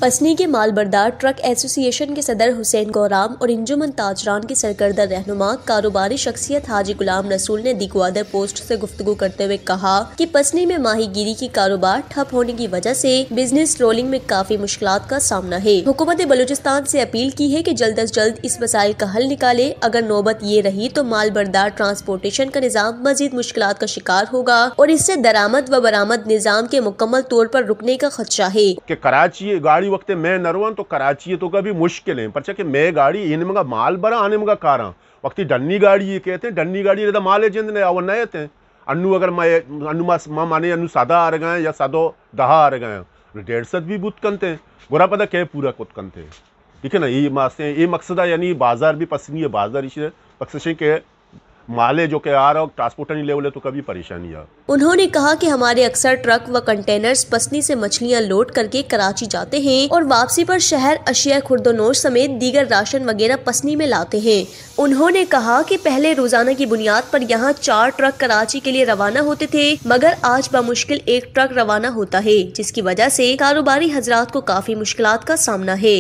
पसनी के मालबरदार truck association के सदर हुसैन गौराम और इंजुमन ताजरान के सरकर्दा रहनुमा कारोबारी शख्सियत हाजी गुलाम रसूल ने दी ग्वादर पोस्ट से गुफ्तगू करते हुए कहा कि पसनी में माहीगीरी की कारोबार ठप होने की वजह से बिजनेस रोलिंग में काफी मुश्किलात का सामना है। हुकूमत बलूचिस्तान से अपील की है कि जल्द अज जल्द इस मसाइल का हल निकाले। अगर नौबत ये रही तो मालबरदार ट्रांसपोर्टेशन का निज़ाम मजीद मुश्किलात का शिकार होगा और इससे दरामद व बरामद निज़ाम के मुकम्मल तौर पर रुकने का खदशा है। कराची गाड़ी वक्त मैं नरवन तो कराची तो कभी मुश्किल है पर कि मैं गाड़ी इन मंगा माल बरा आने मंगा कारा वक्ती डन्नी गाड़ी ये कहते हैं डन्नी गाड़ी रहता माल जिंद ने अवर नए थे अन्नू अगर मैं अन्नू माँ माने अन्नू सादा आ रहे या सादो दहा आ रहे 150 भी बुत कंते बुरा पता क्या पूरा कुत कंते ठीक है ना। ये मासे ये मकसद है यानी बाजार भी पसंद है बाजार इसे मकसद के माले जो के आ रहा ट्रांसपोर्टर नहीं लेवल है तो कभी परेशानी है। उन्होंने कहा कि हमारे अक्सर ट्रक व कंटेनर्स पसनी से मछलियां लोड करके कराची जाते हैं और वापसी पर शहर अशिया खुर्दोनोश समेत दीगर राशन वगैरह पसनी में लाते हैं। उन्होंने कहा कि पहले रोजाना की बुनियाद पर यहाँ 4 ट्रक कराची के लिए रवाना होते थे मगर आज बामुश्किल 1 ट्रक रवाना होता है जिसकी वजह से कारोबारी हजरात को काफी मुश्किलात का सामना है।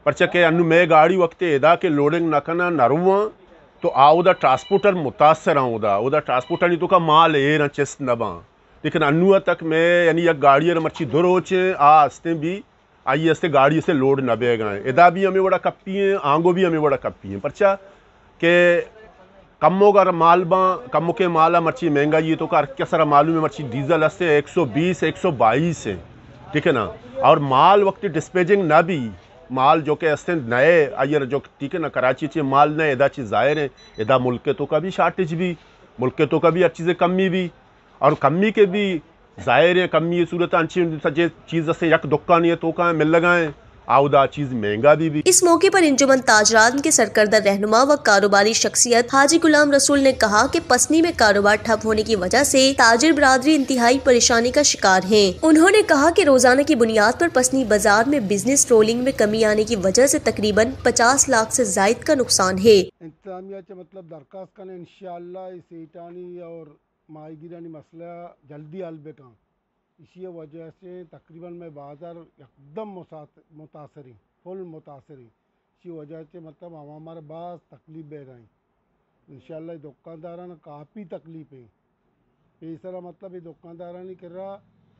मैं गाड़ी वक्त एदा के लोडिंग न करना नरुआ तो आउदा ट्रांसपोर्टर मुतासर आउदा ट्रांसपोर्टर नहीं तो का माल ए ना चेस्ट नबा लेकिन अन्नुआ तक मैं यानी एक गाड़ी मर्ची दो रोचे आस्ते भी आई अस्ते गाड़ी से लोड नबे गए एदा भी हमें बड़ा कप्पी हैं आंगो भी हमें बड़ा कप्पी हैं परचा के कम्मो का माल बा कम्मो के माला मर्ची महंगा ये तो का क्या सारा मालूम है मर्ची डीजल अस्ते 120 122 है ठीक है ना और माल वक्त डिस्पेजिंग ना भी माल जो के अस्ते नए आयर जो ठीक है ना कराची चे माल नए एदा चीज़ ज़ाहिर है एदा मुल्क तो का भी शार्टेज भी मुल्क तो का भी अच्छी चीज़ें कमी भी और कमी के भी ज़ाहिर है कमी सूरत अच्छी सजे चीज़ से यक दुकान ये तो का मिल लगाएं आउदा चीज महंगा भी। इस मौके पर इंजुमन ताजरान के सरकर्दा रहनुमा व कारोबारी शख्सियत हाजी गुलाम रसूल ने कहा कि पसनी में कारोबार ठप होने की वजह से ताजिर बरादरी इंतहाई परेशानी का शिकार है। उन्होंने कहा कि रोजाना की बुनियाद पर पसनी बाजार में बिजनेस रोलिंग में कमी आने की वजह से तकरीबन 50 लाख से जायद का नुकसान है। मतलब दरखास्त करने इंशाअल्लाह इस और माहीगीरानी मसला जल्दी हल बेका इसी वजह से तकरीबन मैं बाज़ार एकदम मुतासरी फुल मुतासरी इसी वजह से मतलब हम हमारे बास तकलीफ बह रहे हैं इंशाअल्लाह दुकानदारा ने काफ़ी तकलीफ है तीसरा मतलब ये दुकानदारा नहीं कर रहा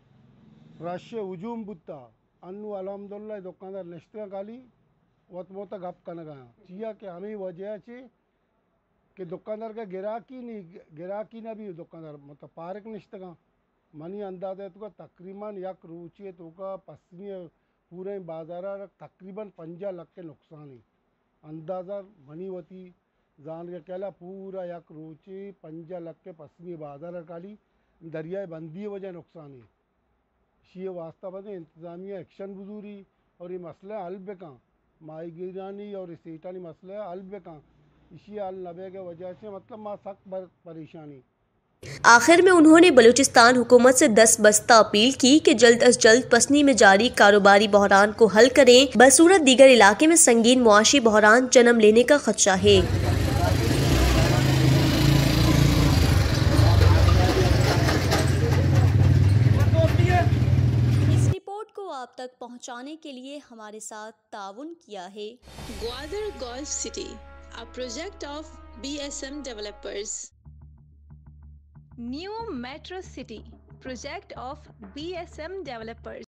रश हजूम बुता अन्नू अलहमदुल्ला दुकानदार नश्ता खाली वो तक गप कर गया चिया कि हमें वजह से कि दुकानदार का गिराकी ना भी दुकानदार मतलब पार्क निश्ता मनी अंदाजा तो तकरीबन यक रूची तो का पसनी पूरे बाजार तकरीबन 5 लाख के नुकसान है अंदाजा मनी होती जान के कहला पूरा यक रूची 5 लाख के पसनी बाजार काली दरियाए बंदी वजह नुकसान है इसी वास्ता बदे इंतजामिया एक्शन बुजूरी और ये मसला हल बेका माहीगीरानी और इस ईटानी मसला हल बेका इसी हल नबे के वजह से मतलब माँ सख्त परेशानी। आखिर में उन्होंने बलूचिस्तान हुकूमत से 10 बस्ता अपील की कि जल्द अज जल्द पसनी में जारी कारोबारी बहरान को हल करें बसूरत दीगर इलाके में संगीन मुआशी बहरान जन्म लेने का खदशा है। इस रिपोर्ट को आप तक पहुंचाने के लिए हमारे साथ ताउन किया है Gwadar golf city, a project of BSM developers. New Metro City, project of BSM developers.